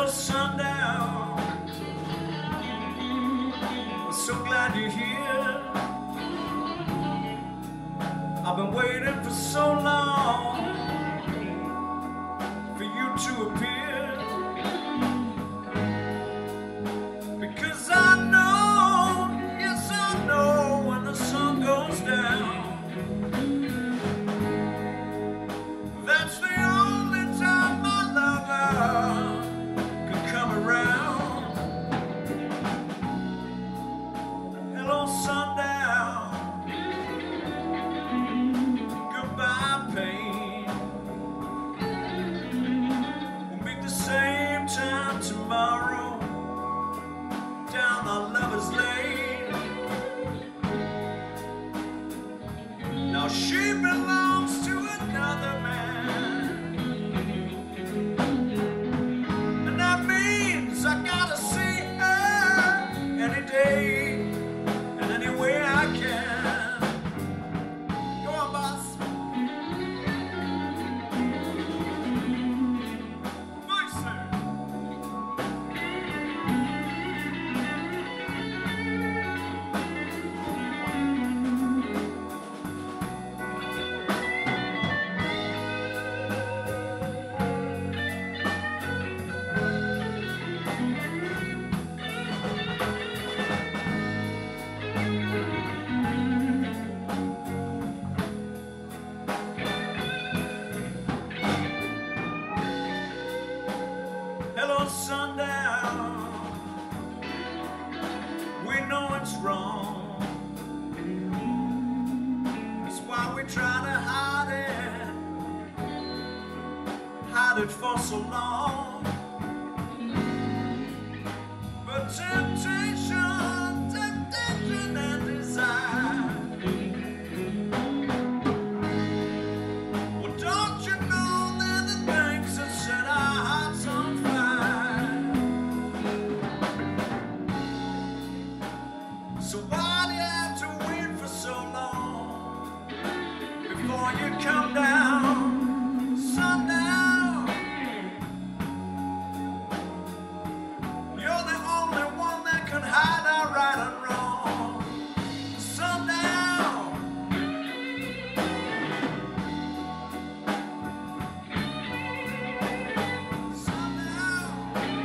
Hello, sundown. I'm so glad you're here. I've been waiting for so long for you to appear. Because I know, yes I know, when the sun goes down, that's the only time my lover can come around. Hello, sundown. Goodbye, pain. We'll meet the same time tomorrow down our lover's lane. Now she belongs to another man, and that means I gotta see her any day and any way I can. Go on, boss. Hello, sundown. We know it's wrong. That's why we try to hide it for so long. But temptation and desire, well, don't you know they're the things that set our hearts on fire? So why do you have to wait for so long before you come down, sundown? You're the only one that can hide our right and wrong, sundown. Sundown.